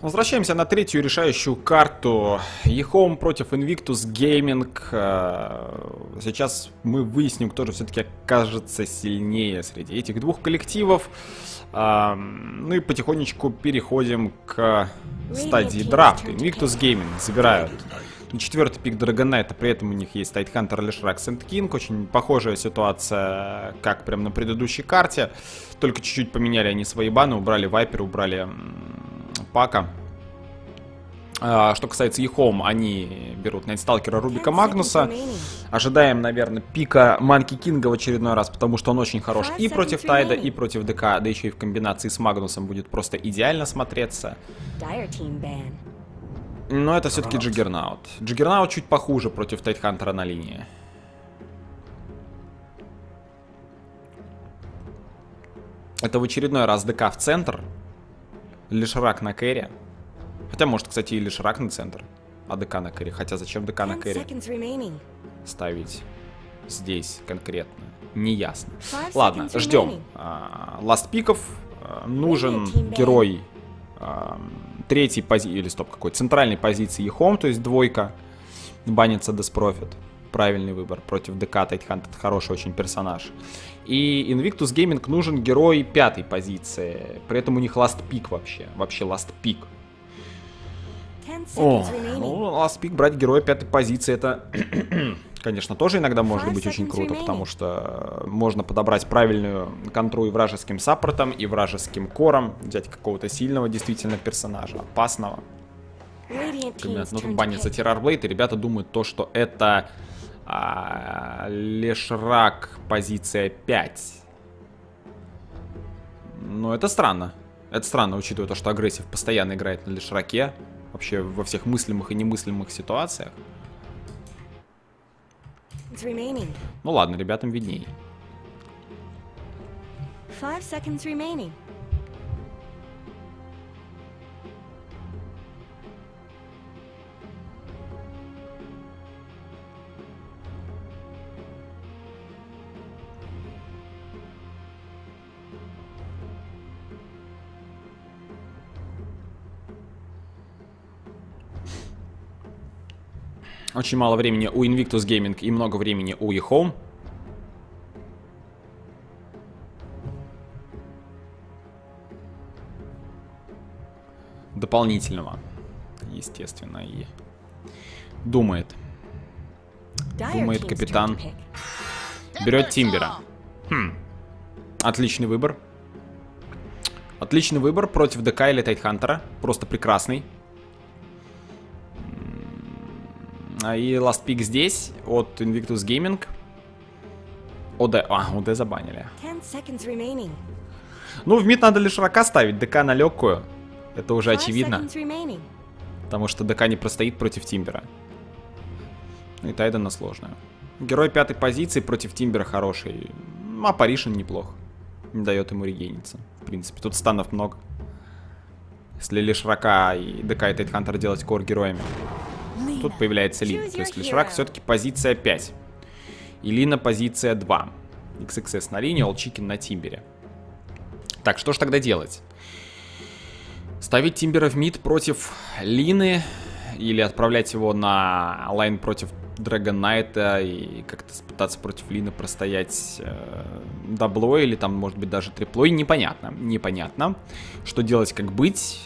Возвращаемся на третью решающую карту. eHome против Invictus Gaming. Сейчас мы выясним, кто же все-таки окажется сильнее среди этих двух коллективов. Ну и потихонечку переходим к стадии драфта. Invictus Gaming забирают на 4-й пик Dragon Knight, при этом у них есть Tidehunter, Leshrac, Sand King. Очень похожая ситуация, как прям на предыдущей карте. Только чуть-чуть поменяли они свои баны, убрали Вайпер, убрали Пака. Что касается eHome, они берут Найтсталкера, Рубика, Магнуса. Ожидаем, наверное, пика Манки Кинга в очередной раз, потому что он очень хорош и против Тайда, и против ДК, да еще и в комбинации с Магнусом будет просто идеально смотреться. Но это все-таки Джиггернаут. Джиггернаут чуть похуже против Тайдхантера на линии. Это в очередной раз ДК в центр. Лешрак на кэри. Хотя, может, кстати, и Лешрак на центр, а ДК на кэри. Хотя зачем ДК на кэри ставить здесь конкретно? Неясно. Ладно, ждем. Ласт пиков. Нужен герой третьей позиции, или стоп, какой, центральной позиции eHome, то есть двойка. Банится Desprofit. Правильный выбор против ДК. Tidehunter — хороший очень персонаж. И Invictus Gaming нужен герой пятой позиции. При этом у них ласт пик вообще. Вообще ласт пик. О, ну, ласт пик брать героя пятой позиции, это, конечно, тоже иногда может быть очень круто, потому что можно подобрать правильную контру и вражеским саппортом, и вражеским кором, взять какого-то сильного действительно персонажа, опасного. Ну, тут банится Террорблейд, и ребята думают то, что это Лешрак позиция 5. Но это странно. Это странно, учитывая то, что агрессив постоянно играет на Лешраке. Вообще во всех мыслимых и немыслимых ситуациях. Ну ладно, ребятам видней. 5 seconds remaining. Очень мало времени у Invictus Gaming и много времени у eHome. Дополнительного, естественно, и думает. Думает капитан. Берет Тимбера. Отличный выбор. Отличный выбор против ДК или Тайдхантера. Просто прекрасный. И ласт пик здесь от Invictus Gaming. ОД. ОД забанили. Ну, в мид надо лишь Рака ставить, ДК на легкую. Это уже очевидно. Потому что ДК не простоит против Тимбера. И Тайда на сложную. Герой пятой позиции против Тимбера хороший. А Паришин неплох. Не дает ему регениться. В принципе, тут станов много. Если лишь Рака и ДК и Тайдхантер делать кор героями. Тут появляется Лина. То есть Лешрак все-таки позиция 5. И Лина позиция 2. XXS на линии, Олчикин на Тимбере. Так, что ж тогда делать? Ставить Тимбера в мид против Лины? Или отправлять его на лайн против Dragon Knight и как-то пытаться против Лины простоять даблой или там, может быть, даже триплой? Непонятно. Непонятно. Что делать, как быть?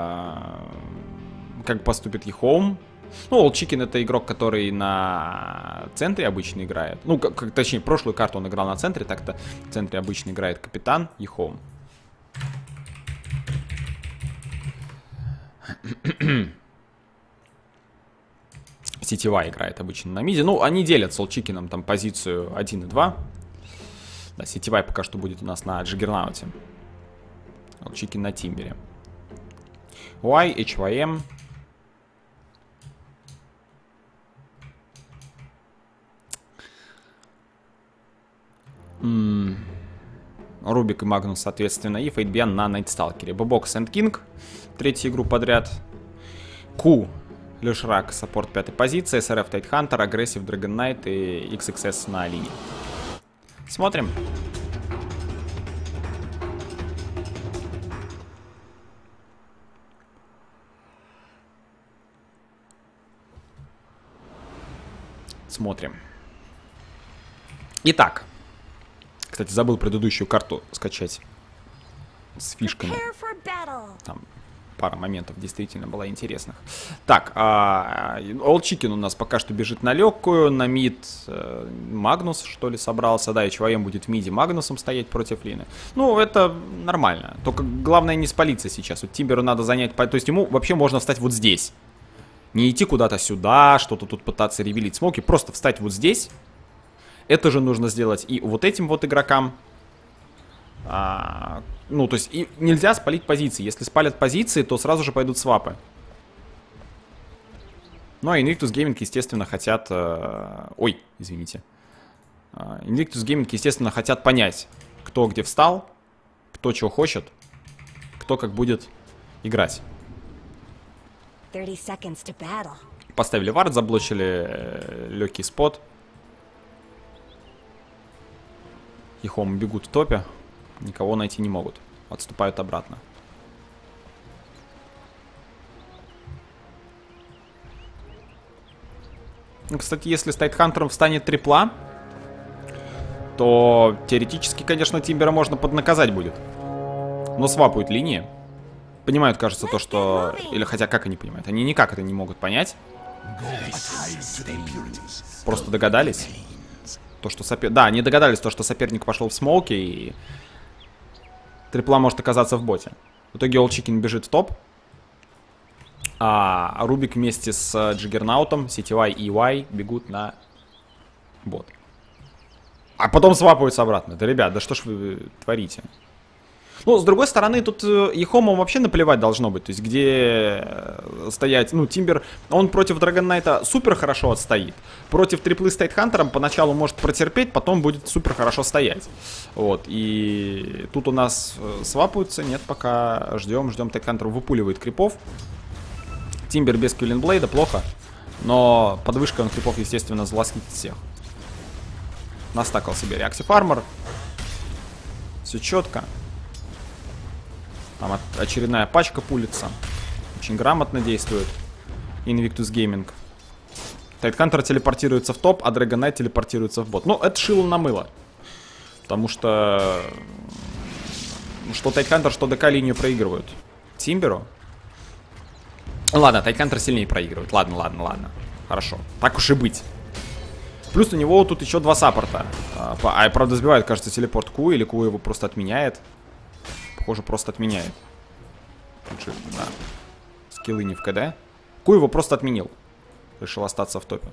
Как поступит eHome? Ну, Олчикин — это игрок, который на центре обычно играет. Ну, точнее, прошлую карту он играл на центре, так-то в центре обычно играет капитан eHome. Сетевая играет обычно на миде. Ну, они делят с Олчикином там позицию 1 и 2. Да, сетевая пока что будет у нас на Джиггернауте. Олчикин на Тимбере. Y, HYM. Рубик и Магнус, соответственно, и Фейтбиан на Найтсталкере. Бобок, Sand King, третью игру подряд. Q, Лешрак, саппорт пятой позиции, СРФ Tidehunter, Агрессив, Dragon Knight и XXS на линии. Смотрим. Смотрим. Итак. Кстати, забыл предыдущую карту скачать. С фишками. Там пара моментов действительно было интересных. Так, All Chicken у нас пока что бежит на легкую. На мид Магнус, что ли, собрался. Да, и ЧВМ будет в миде Магнусом стоять против Лины. Ну, это нормально. Только главное не спалиться сейчас. Вот Тимберу надо занять... То есть ему вообще можно встать вот здесь. Не идти куда-то сюда, что-то тут пытаться ревелить смоки. Просто встать вот здесь. Это же нужно сделать и вот этим вот игрокам. Ну, то есть и нельзя спалить позиции. Если спалят позиции, то сразу же пойдут свапы. Ну, а Invictus Gaming, естественно, хотят... Ой, извините. Invictus Gaming, естественно, хотят понять, кто где встал, кто чего хочет, кто как будет играть. 30 seconds to battle. Поставили вард, заблочили легкий спот. Ихом бегут в топе. Никого найти не могут. Отступают обратно. Ну, кстати, если с Тайтхантером встанет трипла, то теоретически, конечно, Тимбера можно поднаказать будет. Но свапают линии. Понимают, кажется, то, что... Или хотя как они понимают? Они никак это не могут понять. Просто догадались. То, что Да, они догадались, то, что соперник пошел в смоуке, и трипла может оказаться в боте. В итоге All Chicken бежит в топ. А Рубик вместе с Джиггернаутом, CTY и EY бегут на бот. А потом свапаются обратно. Да, ребят, да что ж вы творите? Ну, с другой стороны, тут Ехому вообще наплевать должно быть. То есть, где стоять... Ну, Тимбер, он против Драгон Найта супер хорошо отстоит. Против триплы с Тайтхантером поначалу может протерпеть, потом будет супер хорошо стоять. Вот, и тут у нас свапаются. Нет, пока ждем. Тайтхантер выпуливает крипов. Тимбер без Киллинблейда плохо. Но под вышкой он крипов, естественно, заласкит всех. Настакал себе реаксив армор. Все четко. Там очередная пачка пулится. Очень грамотно действует Invictus Gaming. Тайтхантер телепортируется в топ, а Dragon Knight телепортируется в бот. Ну, это шило на мыло. Потому что... Что Тайтхантер, что ДК линию проигрывают Тимберу. Ладно, Тайтхантер сильнее проигрывает. Ладно. Хорошо. Так уж и быть. Плюс у него тут еще два саппорта. Правда, сбивает, кажется, телепорт Ку, или Ку его просто отменяет. Похоже, просто отменяет. Да. Скиллы не в КД. Ку его просто отменил. Решил остаться в топе.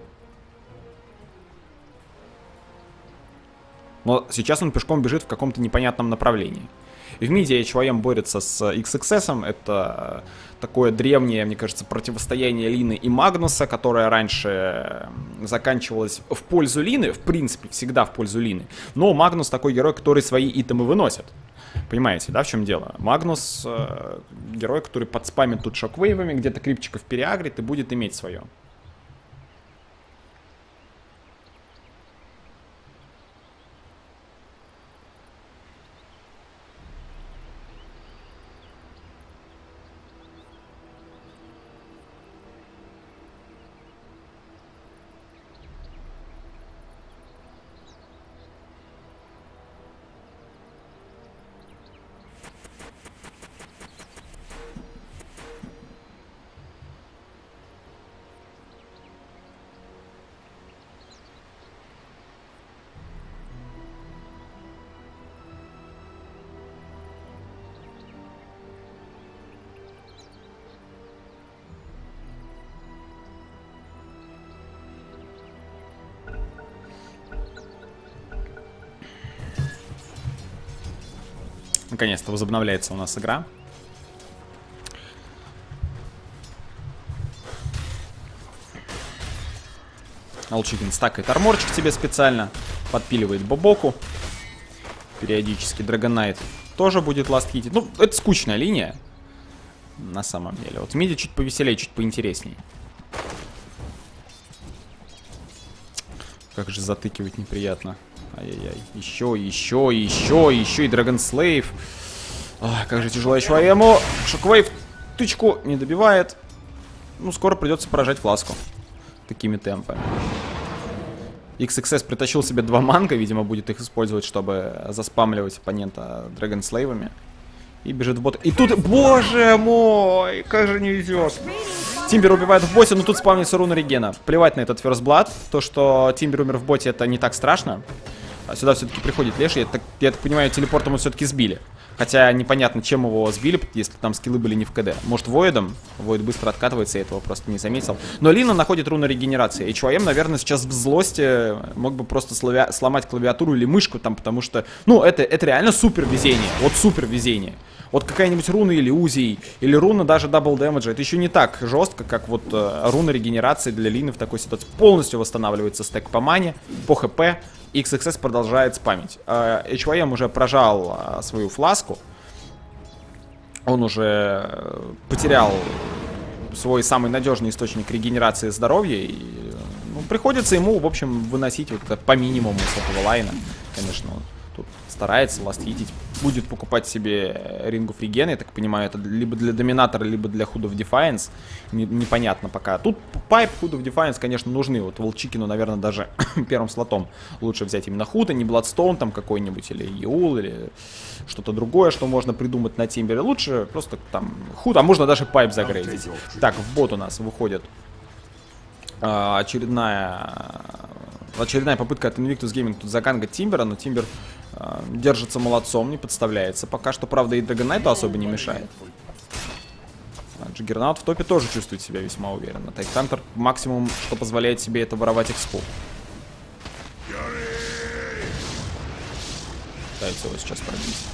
Но сейчас он пешком бежит в каком-то непонятном направлении. И в миде HYM борется с XXS. Это такое древнее, мне кажется, противостояние Лины и Магнуса, которое раньше заканчивалось в пользу Лины. В принципе, всегда в пользу Лины. Но Магнус такой герой, который свои итемы выносит. Понимаете, да, в чем дело? Магнус герой, который подспамит тут шоквейвами, где-то крипчиков переагрит и будет иметь свое. Наконец-то возобновляется у нас игра. All Chicken стакает арморчик себе специально. Подпиливает Бобоку. Периодически Dragon Knight тоже будет ласт-хитить. Ну, это скучная линия. На самом деле. Вот в миде чуть повеселее, чуть поинтереснее. Как же затыкивать неприятно. Ай-яй-яй. Еще и Dragon Slave. Ах, как же тяжело еще ему. Шоквейв тычку не добивает. Ну, скоро придется поражать фласку. Такими темпами. XXS притащил себе 2 манга, видимо, будет их использовать, чтобы заспамливать оппонента Дрэгонслейвами. И бежит в бот. И тут, боже мой, как же не везет. Тимбер убивает в боте, но тут спавнится руна регена. Плевать на этот First Blood. То, что Тимбер умер в боте, это не так страшно. А сюда все-таки приходит Леш. Я так понимаю, телепортом его все-таки сбили. Хотя непонятно, чем его сбили, если там скиллы были не в КД. Может, Воидом? Воид быстро откатывается, я этого просто не заметил. Но Лина находит руну регенерации. HYM, наверное, сейчас в злости мог бы просто сломать клавиатуру или мышку там, потому что, ну, это реально супер везение. Вот супер везение. Вот какая-нибудь руна или Узи, или руна даже дабл дэмэджа. Это еще не так жестко, как вот руна регенерации для Лины в такой ситуации. Полностью восстанавливается стек по мане, по хп. XXS продолжает спамить. HYM уже прожал свою фласку. Он уже потерял свой самый надежный источник регенерации здоровья. И, ну, приходится ему, в общем, выносить вот это по минимуму с этого лайна. Конечно, он тут старается ластхитить. Будет покупать себе рингов реген. Я так понимаю, это либо для доминатора, либо для Hood of Defiance. Непонятно пока. Тут пайп, Hood of Defiance, конечно, нужны. Вот Волчикину, наверное, даже первым слотом лучше взять именно Худ, а не Bloodstone там какой-нибудь, или Еул, или что-то другое, что можно придумать на Тимбере. Лучше просто там Худ, а можно даже пайп загрейдить. Так, в бот у нас выходит очередная попытка от Invictus Gaming тут загангать Тимбера, но Тимбер держится молодцом, не подставляется. Пока что, правда, и Драгонайту особо не мешает. Джиггернаут в топе тоже чувствует себя весьма уверенно. Тайдхантер максимум, что позволяет себе, это воровать экспу. Пытается его сейчас пробить.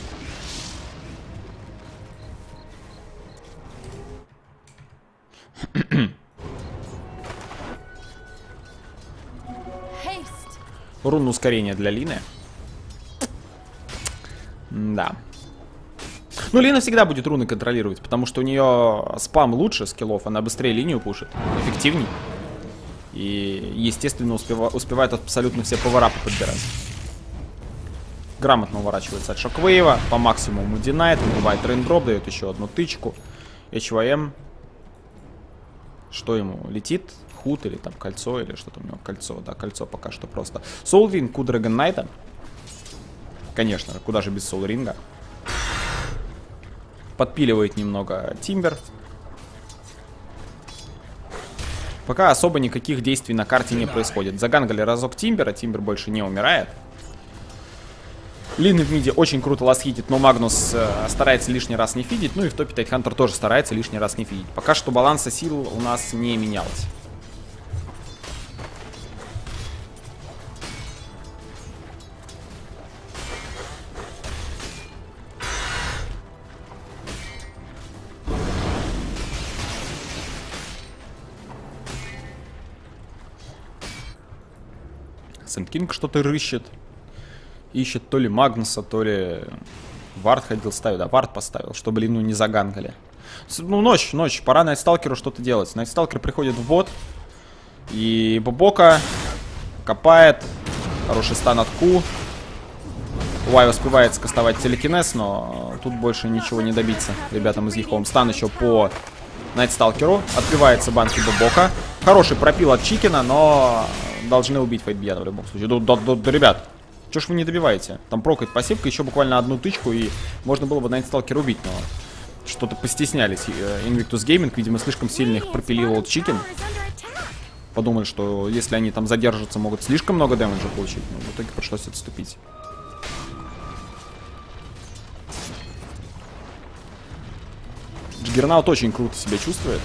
Руна ускорения для Лины. Да. Ну, Лина всегда будет руны контролировать, потому что у нее спам лучше скиллов, она быстрее линию пушит, эффективней. И, естественно, успевает абсолютно все пауэрапы подбирать. Грамотно уворачивается от шоквейва, по максимуму динает, выбивает рейндроп, дает еще одну тычку. HYM. Что ему? Летит? Худ или там кольцо, или что-то у него? Кольцо, да, кольцо пока что просто. Soul Ring у Dragon Knight'а. Конечно, куда же без Soul Ring'а. Подпиливает немного Тимбер. Пока особо никаких действий на карте не происходит. Загангали разок Тимбера, Тимбер больше не умирает. Лины в миде очень круто ластхитит, но Магнус старается лишний раз не фидить. Ну и в топе Тайдхантер тоже старается лишний раз не фидить. Пока что баланса сил у нас не менялось. Сэндкинг что-то рыщет. Ищет то ли Магнуса, то ли Вард ходил ставить. Да, Вард поставил, чтобы Лину не загангали. Ну, ночь. Пора Найтсталкеру что-то делать. Найтсталкер приходит в бот. И Бобока копает. Хороший стан от Ку. Уай успевает скастовать телекинез, но тут больше ничего не добиться ребятам из Ехом. Стан еще по Найтсталкеру. Отбивается банки Бобока. Хороший пропил от Чикена, но должны убить Фейтбьена в любом случае. Да, ребят, что ж вы не добиваете? Там прокает пассивка, еще буквально одну тычку, и можно было бы Найтсталкер убить, но что-то постеснялись. Invictus Gaming, видимо, слишком сильно их пропилил от Чикен. Подумали, что если они там задержатся, могут слишком много дэмэджа получить. Но в итоге пришлось отступить. Джиггернаут очень круто себя чувствует.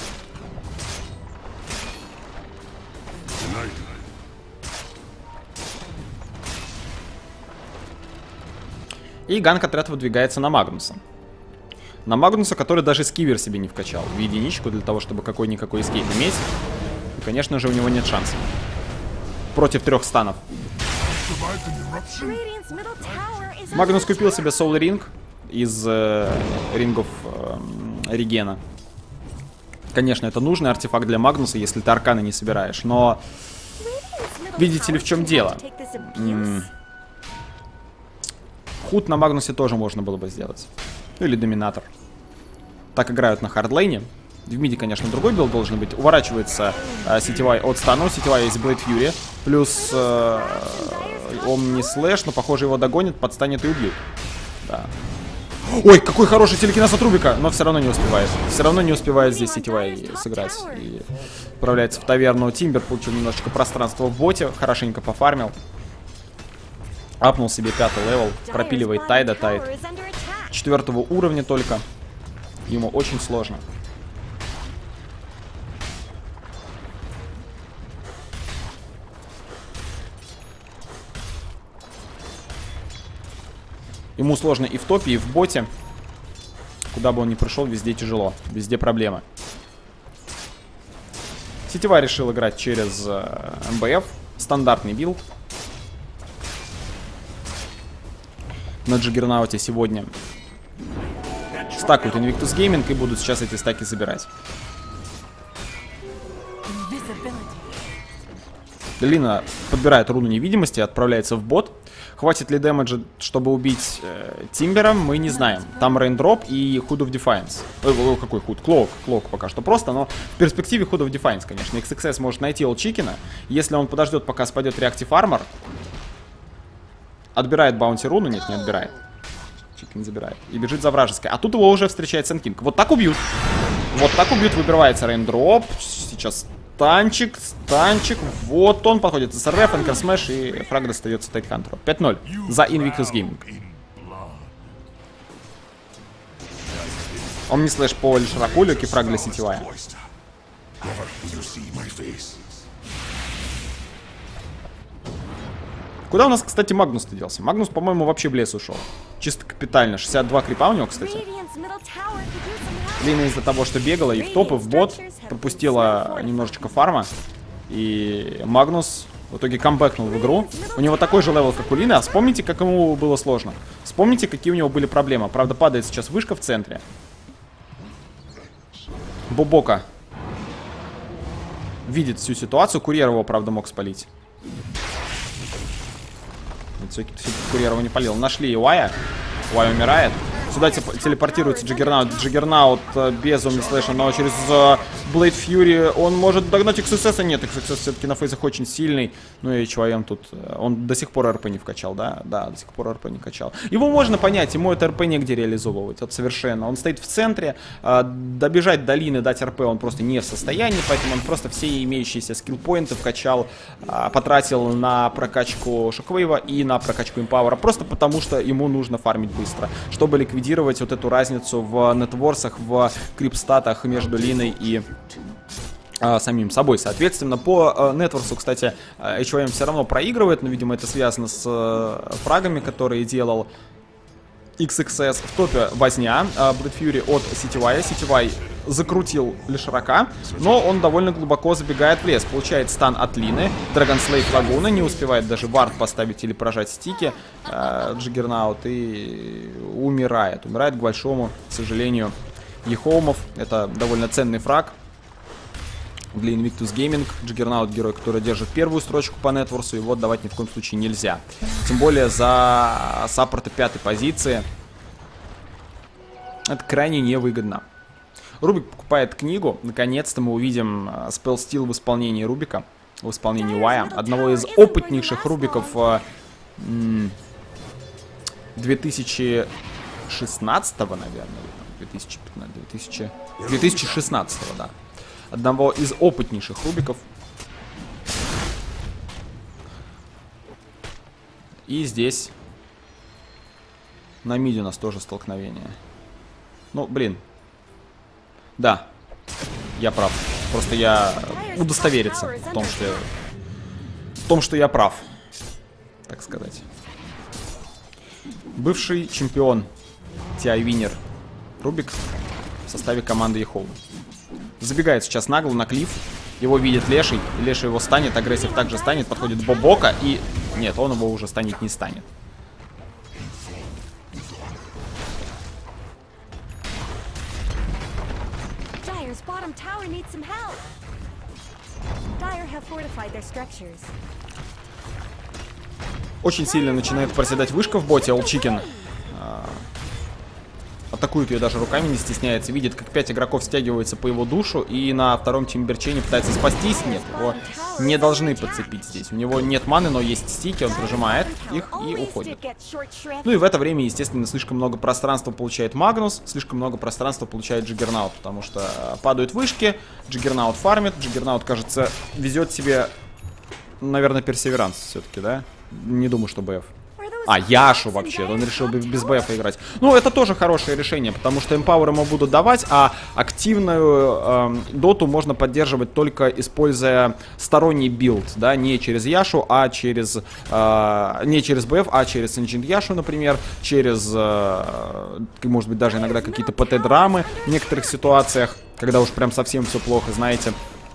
И ганг-отряд выдвигается на Магнуса. На Магнуса, который даже скивер себе не вкачал в единичку для того, чтобы какой-никакой эскейп иметь. И, конечно же, у него нет шансов. Против 3 станов. Магнус купил себе Soul Ring из рингов регена. Конечно, это нужный артефакт для Магнуса, если ты арканы не собираешь. Но видите ли, в чем дело? Худ на Магнусе тоже можно было бы сделать. Ну или Доминатор. Так играют на хардлейне. В миде, конечно, другой билд должен быть. Уворачивается сетевай от стану. Сетевай есть Blade Fury. Плюс Омни Слэш, но похоже его догонит, подстанет и убьют. Да. Ой, какой хороший телекинез от Рубика, но все равно не успевает. Все равно не успевает здесь сетевой сыграть. И отправляется в таверну. Тимбер получил немножечко пространства в боте, хорошенько пофармил. Апнул себе 5-й левел, пропиливает Тайда, Тайд 4-го уровня только. Ему очень сложно. Ему сложно и в топе, и в боте. Куда бы он ни пришел, везде тяжело. Везде проблемы. Сетевая решил играть через МБФ. Стандартный билд. На Джаггернауте сегодня стакают Invictus Gaming и будут сейчас эти стаки забирать. Лина подбирает руну невидимости, отправляется в бот. Хватит ли дэмэджа, чтобы убить Тимбера, мы не знаем. Там рейндроп и Hood of Defiance. Какой Hood? Клок пока что просто, но в перспективе Hood of Defiance, конечно. XXS может найти Олчикина. Если он подождет, пока спадет Reactive Armor, отбирает баунти руну, нет, не отбирает. Чикен забирает. И бежит за вражеской. А тут его уже встречает Сэнкинг. Вот так убьют. Вот так убьют, выбивается рейндроп. Сейчас станчик. Вот он подходит. СРФ, Энкер Смэш и фраг достается Тайтхантеру. 5-0 за Invictus Gaming. Он не слэш по Лишраку, и фраг для сетевая. Куда у нас, кстати, Магнус-то делся? Магнус, по-моему, вообще в лес ушел. Чисто капитально. 62 крипа у него, кстати. Лина из-за того, что бегала и в топ, и в бот, пропустила немножечко фарма. И Магнус в итоге камбэкнул в игру. У него такой же левел, как у Лины. А вспомните, как ему было сложно. Вспомните, какие у него были проблемы. Правда, падает сейчас вышка в центре. Бобока видит всю ситуацию. Курьер его, правда, мог спалить. Все-таки Курьер его не полил. Нашли Уая. Уай умирает. Сюда телепортируется Джаггернаут. Джаггернаут без Омнислэша, но через Блейд Фьюри он может догнать XSS. Нет, XSS все-таки на фейзах очень сильный. Ну и ЧВМ тут... Он до сих пор РП не вкачал, да? Да, до сих пор РП не качал. Его можно понять, ему это РП негде реализовывать. Вот совершенно. Он стоит в центре. Добежать до Лины, дать РП он просто не в состоянии, поэтому он просто все имеющиеся скиллпоинты вкачал, потратил на прокачку Шоквейва и на прокачку Импауэра. Просто потому, что ему нужно фармить быстро, чтобы ликвидировать вот эту разницу в нетворсах, в крипстатах между Линой и самим собой. Соответственно, по нетворсу, кстати, HYM все равно проигрывает, но, видимо, это связано с фрагами, которые делал XXS. В топе возня. Блэд Фьюри от Сетевая. Сетевай закрутил Лишрака, но он довольно глубоко забегает в лес. Получает стан от Лины. Драгонслейв Лагуна. Не успевает даже вард поставить или прожать стики. Джаггернаут и умирает. Умирает к большому сожалению Ехоумов. Это довольно ценный фраг для Invictus Gaming. Джаггернаут герой, который держит первую строчку по нетворсу. Его отдавать ни в коем случае нельзя. Тем более за саппорта 5-й позиции. Это крайне невыгодно. Рубик покупает книгу. Наконец-то мы увидим Spell Steal в исполнении Рубика. В исполнении Уая. Одного из опытнейших Рубиков 2016-го, наверное. 2016-го, да. Одного из опытнейших Рубиков. И здесь на миде у нас тоже столкновение. Ну, блин. Да, я прав. Просто я удостовериться в том, что я прав, так сказать. Бывший чемпион TI Winner Рубик в составе команды Ехоу. Забегает сейчас нагло на клифф. Его видит Леший. Леший его станет. Агрессив также станет. Подходит Бобока. И... Нет, он его уже станет не станет. Очень сильно начинает проседать вышка в боте. Олчикин атакует ее даже руками, не стесняется. Видит, как 5 игроков стягиваются по его душу, и на втором чемберчейне пытается спастись. Нет, его не должны подцепить здесь. У него нет маны, но есть стики, он прожимает их и уходит. Ну и в это время, естественно, слишком много пространства получает Магнус, слишком много пространства получает Джиггернаут, потому что падают вышки, Джиггернаут фармит, Джиггернаут, кажется, везет себе, наверное, персеверанс все-таки, да? Не думаю, что БФ. А, Яшу вообще, он решил без БФ играть. Ну, это тоже хорошее решение, потому что эмпауэр ему будут давать, а активную доту можно поддерживать только используя сторонний билд, да, не через Яшу, а через, не через БФ, а через Энджин Яшу, например, через, может быть, даже иногда какие-то ПТ-драмы в некоторых ситуациях, когда уж прям совсем все плохо, знаете.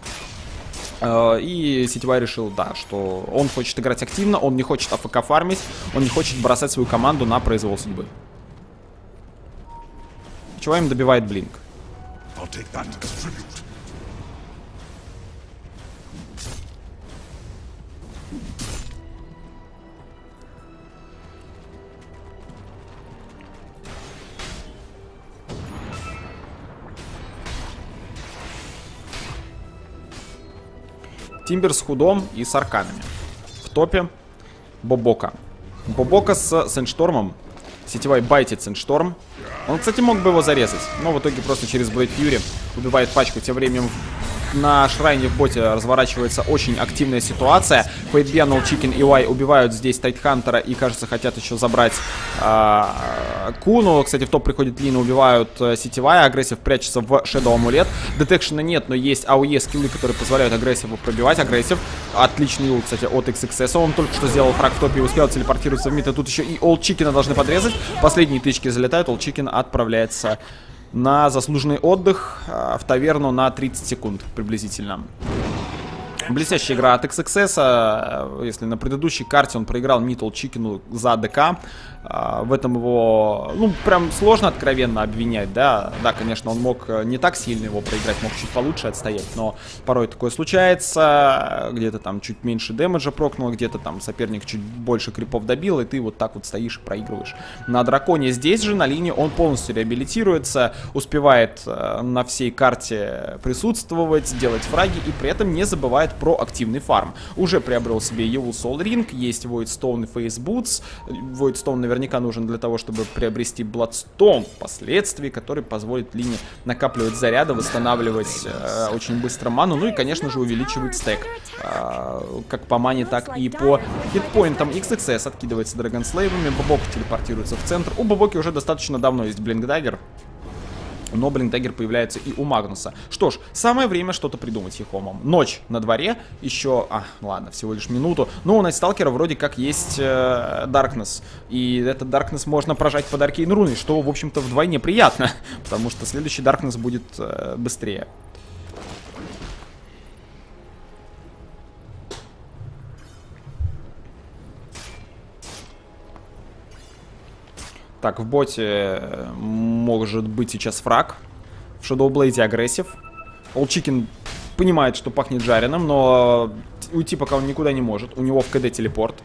И сетевой решил, да, что он хочет играть активно, он не хочет АФК фармить, он не хочет бросать свою команду на произвол судьбы. Чего им добивает Блинк? Тимбер с худом и с арканами. В топе Бобока. Бобока с Сэндштормом. Сетевой байтит Сэндшторм. Он, кстати, мог бы его зарезать, но в итоге просто через Блейд Фьюри убивает пачку. Тем временем на Шрайне в боте разворачивается очень активная ситуация. Фейтбиан, Олчикен и Уай убивают здесь Тайтхантера и, кажется, хотят еще забрать Куну. Кстати, в топ приходит Лина, убивают сетевая. Агрессив прячется в Shadow Амулет. Детекшена нет, но есть АОЕ скиллы, которые позволяют агрессиву пробивать. Агрессив. Отличный ул, кстати, от XXS. Он только что сделал фраг в топе и успел телепортироваться в мид. И тут еще и Олчикена должны подрезать. Последние тычки залетают. Олчикен отправляется на заслуженный отдых в таверну на 30 секунд приблизительно. Блестящая игра от XXS. Если на предыдущей карте он проиграл Митл Чикену за ДК, в этом его, ну, прям сложно откровенно обвинять, да. Да, конечно, он мог не так сильно его проиграть, мог чуть получше отстоять, но порой такое случается. Где-то там чуть меньше дэмэджа прокнул, где-то там соперник чуть больше крипов добил, и ты вот так вот стоишь и проигрываешь. На драконе здесь же, на линии, он полностью реабилитируется, успевает на всей карте присутствовать, делать фраги, и при этом не забывает про активный фарм. Уже приобрел себе Evil Soul Ring, есть Voidstone и Face Boots. Voidstone наверняка нужен для того, чтобы приобрести Bloodstone впоследствии, который позволит линии накапливать заряды, восстанавливать очень быстро ману, ну и, конечно же, увеличивать стек. Как по мане, так и по хитпоинтам. XXS откидывается Драгонслейвами, Бобок телепортируется в центр. У Бобоки уже достаточно давно есть Блинкдаггер, но Блинкдаггер появляется и у Магнуса. Что ж, самое время что-то придумать Ехомом. Ночь на дворе, еще... ладно, всего лишь минуту. Но у Найтсталкера вроде как есть Darkness. И этот Darkness можно прожать под Аркейн Руной, что, в общем-то, вдвойне приятно. Потому что следующий Darkness будет быстрее. Так, в боте может быть сейчас фраг. В Shadowblade агрессив. Олчикен понимает, что пахнет жареным, но уйти пока он никуда не может. У него в КД телепорт.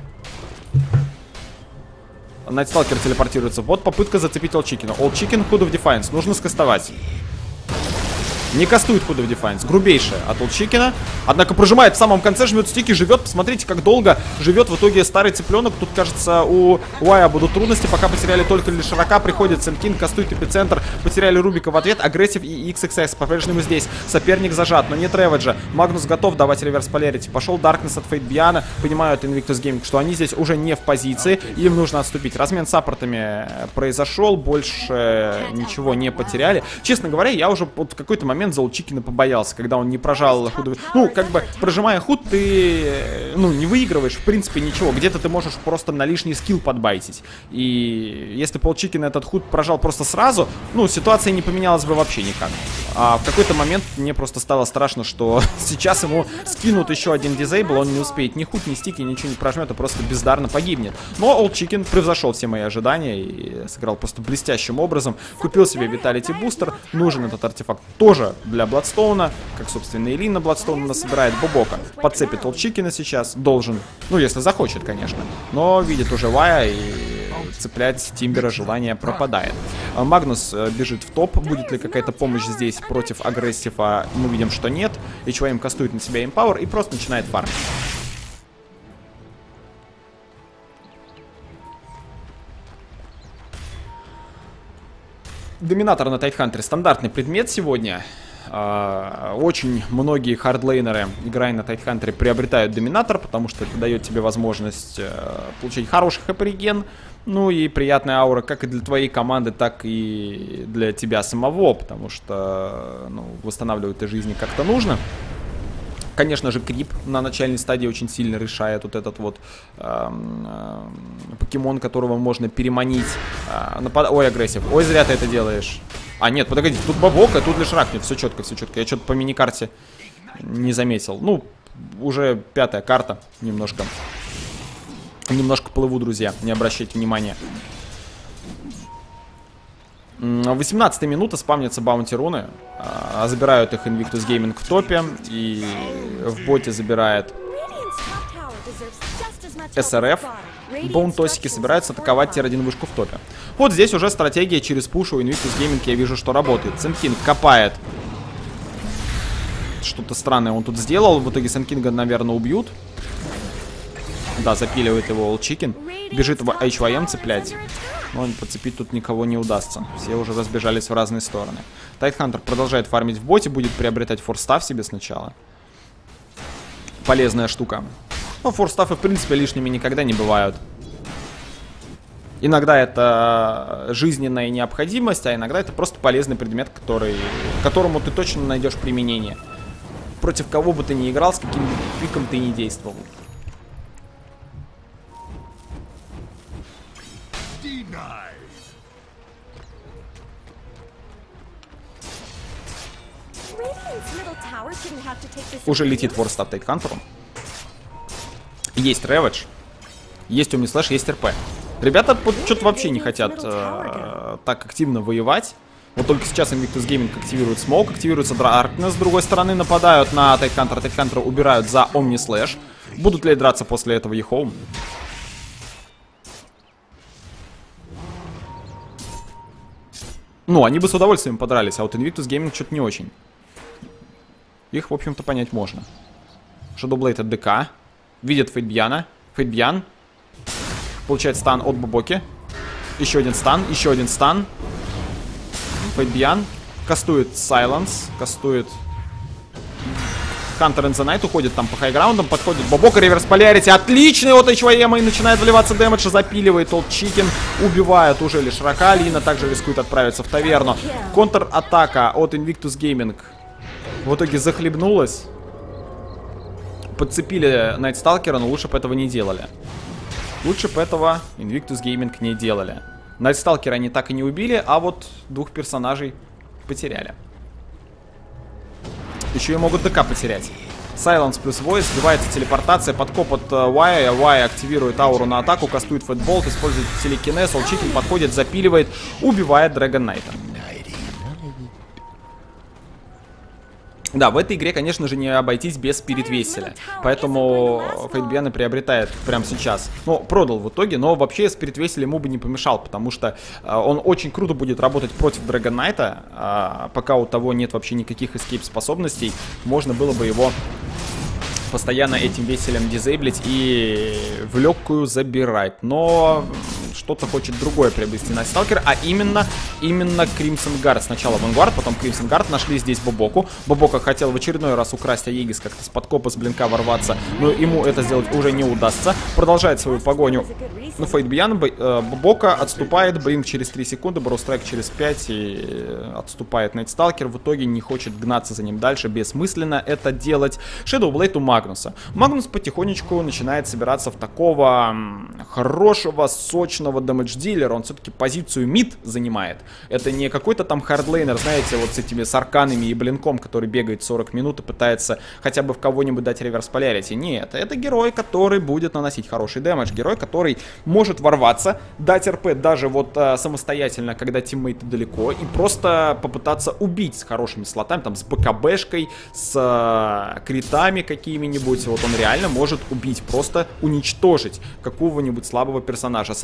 Найтсталкер телепортируется. Вот попытка зацепить Олчикена. Олчикен Hood of Defiance. Нужно скастовать. Не кастует Hood of Defiance. Грубейшая от Олчикена. Однако прожимает в самом конце, жмет стики, живет. Посмотрите, как долго живет в итоге старый цыпленок. Тут, кажется, у Уая будут трудности. Пока потеряли только лишь Широка. Приходит Сенкин, кастует эпицентр. Потеряли Рубика в ответ. Агрессив и XXS. По-прежнему здесь. Соперник зажат, но нет Рэвиджа. Магнус готов давать реверс полярити. Пошел Даркнесс от Фейтбиана. Понимают Invictus Gaming, что они здесь уже не в позиции. Им нужно отступить. Размен с саппортами произошел. Больше ничего не потеряли. Честно говоря, я уже вот в какой-то момент за Олчикена побоялся, когда он не прожал худ. Ну, как бы, прожимая худ, ты, ну, не выигрываешь, в принципе, ничего. Где-то ты можешь просто на лишний скилл подбайтить. И если бы Олчикен этот худ прожал просто сразу, ну, ситуация не поменялась бы вообще никак. А в какой-то момент мне просто стало страшно, что сейчас ему скинут еще один дизейбл, он не успеет ни худ, ни стики, ничего не прожмет, а просто бездарно погибнет. Но Олчикен превзошел все мои ожидания и сыграл просто блестящим образом. Купил себе Vitality Booster, нужен этот артефакт тоже для Бладстоуна, как, собственно, и Лина Бладстоуна насобирает. Бобока подцепит Олчикена сейчас, должен, ну, если захочет, конечно, но видит уже Вая и цеплять Тимбера желание пропадает. Магнус бежит в топ. Будет ли какая-то помощь здесь против агрессива? Мы видим, что нет. HYM кастует на себя Empower и просто начинает фармить. Доминатор на Тайтхантере. Стандартный предмет сегодня. Очень многие хардлейнеры, играя на Тайтхантере, приобретают Доминатор, потому что это дает тебе возможность получить хороший хп-реген, ну и приятная аура как и для твоей команды, так и для тебя самого, потому что восстанавливать ты жизни как-то нужно. Конечно же, крип на начальной стадии очень сильно решает вот этот вот покемон, которого можно переманить. Ой, агрессив. Ой, зря ты это делаешь. А, нет, подожди, тут бабока, тут лишь ракнет. Все четко, все четко. Я что-то по миникарте не заметил. Ну, уже 5-я карта. Немножко плыву, друзья. Не обращайте внимания. 18-я минута, спавнятся баунти-руны. Забирают их Invictus Gaming в топе. И в боте забирает SRF. Боунтосики собираются атаковать тир-1 вышку в топе. Вот здесь уже стратегия через пуш у Invictus Gaming, я вижу, что работает. Сенкинг копает. Что-то странное он тут сделал. В итоге Сенкинга, наверное, убьют. Да, запиливает его All Chicken. Бежит его HYM цеплять. Но подцепить тут никого не удастся. Все уже разбежались в разные стороны. Тайтхантер продолжает фармить в боте. Будет приобретать форстав себе сначала. Полезная штука. Но форстафы, в принципе, лишними никогда не бывают. Иногда это жизненная необходимость, а иногда это просто полезный предмет, которому ты точно найдешь применение. Против кого бы ты ни играл, с каким пиком ты ни действовал. Уже летит форстав Тайтхантеру. Есть Рэвидж, есть Омнислэш, есть РП. Ребята что-то вообще не хотят так активно воевать. Вот только сейчас Invictus Gaming активирует смоук, активируется Darkness, с другой стороны нападают на Тайтхантера. Тайтхантера убирают за Омнислэш. Будут ли драться после этого Ехоум? Ну, они бы с удовольствием подрались, а вот Invictus Gaming что-то не очень. Их, в общем-то, понять можно. Shadowblade от ДК. Видит Фейтбьяна. Фейтбьян получает стан от Бобоки. Еще один стан, еще один стан. Фейтбьян кастует Silence, кастует Hunter in the Night, уходит там по хайграундам, подходит Бобока, реверс полярити, отличный от HYM, и начинает вливаться дэмэдж, запиливает Old Chicken, убивает уже лишь Рака, Лина также рискует отправиться в таверну. Контр-атака от Invictus Gaming в итоге захлебнулась. Подцепили Найтсталкера, но лучше бы этого не делали. Лучше бы этого Invictus Gaming не делали. Найтсталкера они так и не убили, а вот двух персонажей потеряли. Еще и могут ДК потерять. Silence плюс Voice, сбивается телепортация, подкоп от Вая. Вая активирует ауру на атаку, кастует Фэтболт, использует телекинез, All Chicken подходит, запиливает, убивает Дрэгон Найта. Да, в этой игре, конечно же, не обойтись без Спирит Весселя. Поэтому Фейтбьяна приобретает прямо сейчас. Ну, продал в итоге, но вообще Спирит Вессель ему бы не помешал, потому что он очень круто будет работать против Дрэгон Найта. Пока у того нет вообще никаких эскейп способностей, можно было бы его постоянно этим веселем дизейблить и в легкую забирать. Но что-то хочет другое приобрести на Сталкер, а именно Crimson Guard. Сначала Vanguard, потом Crimson Guard. Нашли здесь Бобоку. Бобока хотел в очередной раз украсть Аегис, как-то с подкопа, с блинка ворваться, но ему это сделать уже не удастся. Продолжает свою погоню на Фейтбьян. Бобока отступает, Блинк через 3 секунды, Броустрайк через 5 и отступает Найтсталкер. В итоге не хочет гнаться за ним дальше, бессмысленно это делать. Shadowblade у Магнуса. Магнус потихонечку начинает собираться в такого хорошего, сочного дэмэдж-дилера. Он все-таки позицию мид занимает. Это не какой-то там хардлейнер, знаете, вот с этими сарканами и блинком, который бегает 40 минут и пытается хотя бы в кого-нибудь дать реверс полярити. Нет, это герой, который будет наносить хороший дэмэдж. Герой, который может ворваться, дать РП даже вот самостоятельно, когда тиммейты далеко, и просто попытаться убить с хорошими слотами, там с БКБшкой, с критами какими-нибудь. Вот он реально может убить, просто уничтожить какого-нибудь слабого персонажа. Сент-Кинга,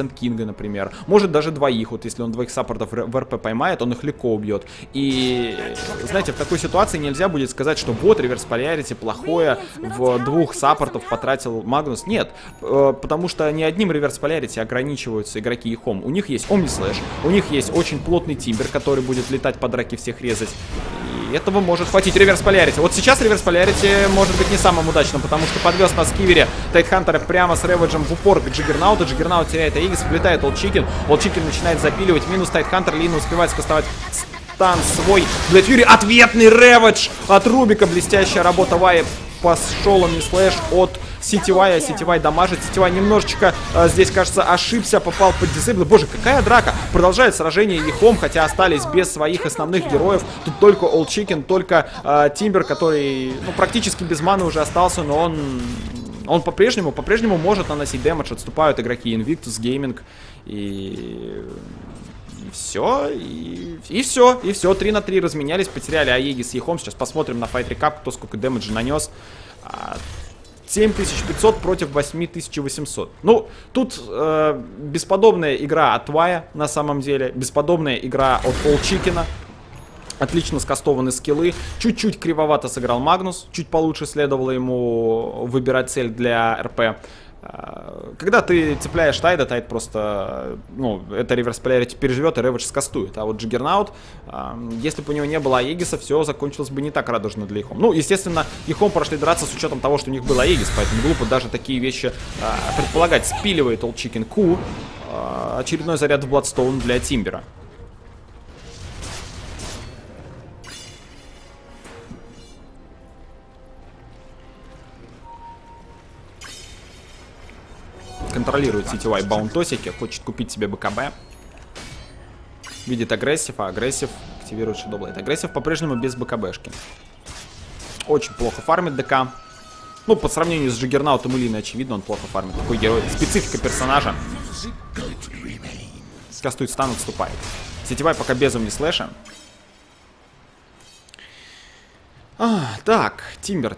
например. Может даже двоих. Вот если он двоих саппортов в РП поймает, он их легко убьет. И, знаете, в такой ситуации нельзя будет сказать, что вот реверс полярити плохое, в двух саппортов потратил Магнус. Нет, потому что ни одним реверс полярити ограничиваются игроки Ехом. У них есть Omnislash, у них есть очень плотный Тимбер, который будет летать по драке, всех резать. И этого может хватить реверс полярити. Вот сейчас реверс полярити может быть не самым удачным, потому что подвез на скивере Тайтхантера прямо с Рэвиджем в упор к Джиггернауту. Джиггернаут теряет Аегис, влетает Олдчикен. Олдчикен начинает запиливать. Минус Тайтхантер. Лина успевает скастовать стан свой. Блэд Фьюри. Ответный Рэвидж от Рубика. Блестящая работа Вайи. Пошел он не слэш от Сетевая. Сетевай дамажит. Сетевай немножечко здесь, кажется, ошибся. Попал под дисейбл. Боже, какая драка. Продолжает сражение Ехом, хотя остались без своих основных героев. Тут только Олдчикен, только Тимбер, который практически без маны уже остался, но он по-прежнему может наносить дэмэдж. Отступают игроки Invictus Gaming. И все, и все. 3 на 3 разменялись, потеряли Аегис с Ехом. Сейчас посмотрим на Fight Recap, кто сколько дэмэджа нанес. 7500 против 8800. Ну, тут бесподобная игра от Вая, на самом деле. Бесподобная игра от Олдчикена. Отлично скастованы скиллы. Чуть-чуть кривовато сыграл Магнус. Чуть получше следовало ему выбирать цель для РП. Когда ты цепляешь Тайда, Тайд просто, это реверс полярити переживет и Рэвидж скастует. А вот Джиггернаут, если бы у него не было Аегиса, все закончилось бы не так радужно для Ехом. Ну, естественно, Ехом прошли драться с учетом того, что у них был Аегис, поэтому глупо даже такие вещи предполагать. Спиливает Олдчикен Q. Очередной заряд в Бладстоун для Тимбера. Контролирует Сетевай баунтосики, хочет купить себе БКБ. Видит агрессив, а агрессив активирует Shadow Blade. Агрессив по-прежнему без БКБшки. Очень плохо фармит ДК. Ну, по сравнению с Джиггернаутом и Линой, очевидно, он плохо фармит. Такой герой. Специфика персонажа. Кастует стан, отступает. Сетевай пока без Omnislash'а. Так, Тимбер.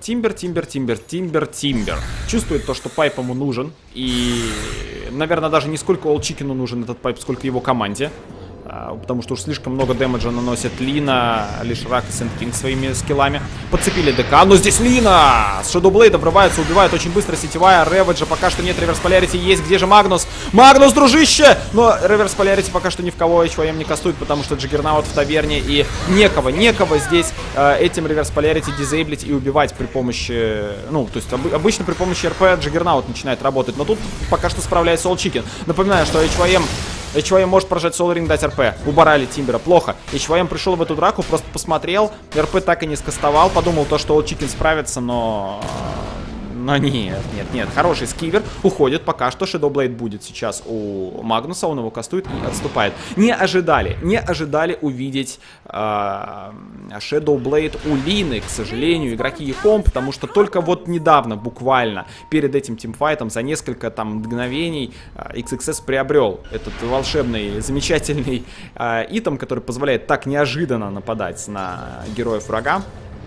Чувствует то, что пайп ему нужен. И, наверное, даже не сколько Олдчикену нужен этот пайп, сколько его команде. Потому что уж слишком много дэмэджа наносит Лина, Лишрак и Сэнд Кинг своими скиллами. Подцепили ДК, но здесь Лина! С Shadow Blade врываются, убивают очень быстро Сетевая. Рэвиджа пока что нет, реверс полярити есть. Где же Магнус? Магнус, дружище! Но реверс полярити пока что ни в кого HYM не кастует, потому что Джиггернаут в таверне. И некого здесь этим реверс полярити дизейблить и убивать при помощи... то есть обычно при помощи РП Джиггернаут начинает работать. Но тут пока что справляется Олдчикен. Напоминаю, что HYM может прожать Soul Ring, дать РП. Убрали Тимбера, плохо. HYM пришел в эту драку, просто посмотрел. РП так и не скастовал. Подумал то, что Олдчикен справится, но нет. Хороший скивер. Уходит пока что. Shadow Blade будет сейчас у Магнуса. Он его кастует и отступает. Не ожидали увидеть Shadow Blade у Лины, к сожалению, игроки Ехом, потому что только вот недавно, буквально, перед этим тимфайтом, за несколько мгновений XXS приобрел этот волшебный, замечательный итем, который позволяет так неожиданно нападать на героев врага.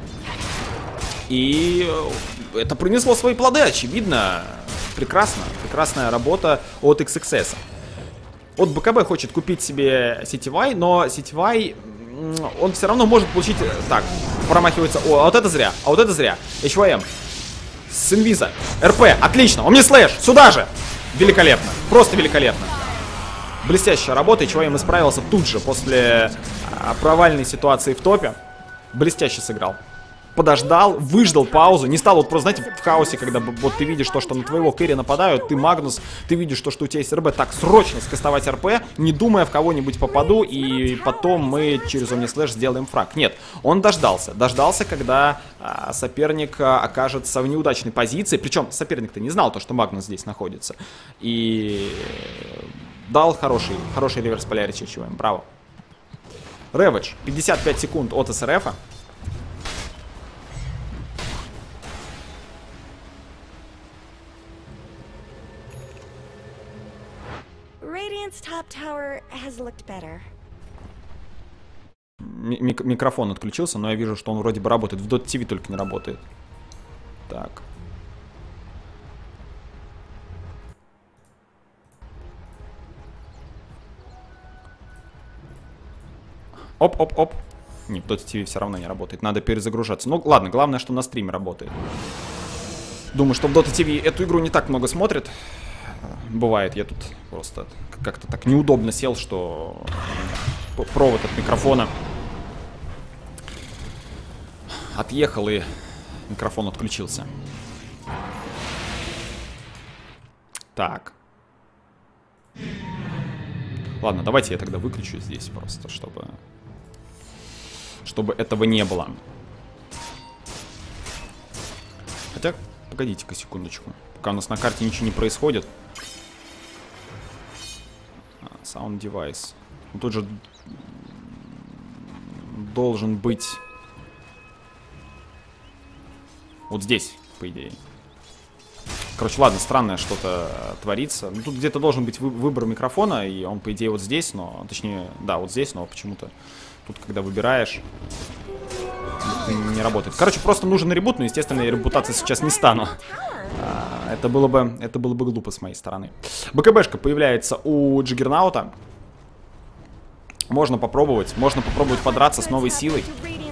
И это принесло свои плоды, очевидно. Прекрасная работа от XXS. От БКБ хочет купить себе Сетевай, но Сетевай, он все равно может получить... Так, промахивается. А вот это зря. HYM. С инвиза. РП, отлично. Omnislash, сюда же. Великолепно. Просто великолепно. Блестящая работа. HYM исправился тут же после провальной ситуации в топе. Блестяще сыграл. Подождал, выждал паузу, не стал вот просто, знаете, в хаосе, когда вот ты видишь то, что на твоего кэри нападают, ты Магнус, ты видишь то, что у тебя есть РБ, так, срочно скастовать РП, не думая в кого-нибудь попаду, и потом мы через Omnislash сделаем фраг. Нет, он дождался, когда соперник окажется в неудачной позиции, причем соперник-то не знал то, что Магнус здесь находится, и дал хороший реверс полярити, HYM, браво. Рэвидж, 55 секунд от СРФа. Top tower has looked better. Микрофон отключился, но я вижу, что он вроде бы работает. В Dot TV только не работает. Так. Оп-оп-оп. Нет, Dota TV все равно не работает. Надо перезагружаться. Ну, ладно, главное, что на стриме работает. Думаю, что в Dota TV эту игру не так много смотрят. Бывает, я тут просто как-то так неудобно сел, что провод от микрофона отъехал и микрофон отключился. Так. Ладно, давайте я тогда выключу здесь просто, чтобы этого не было. Хотя, погодите-ка секундочку. Пока у нас на карте ничего не происходит. Sound device. Ну, тут же должен быть вот здесь, по идее. Короче, ладно, странное что-то творится. Ну, тут где-то должен быть выбор микрофона, и он, по идее, вот здесь, но... Точнее, да, вот здесь, но почему-то тут, когда выбираешь, не работает. Короче, просто нужен ребут, но, естественно, я репутации сейчас не стану. Это было бы глупо с моей стороны. БКБшка появляется у Джиггернаута. Можно попробовать подраться с новой силой.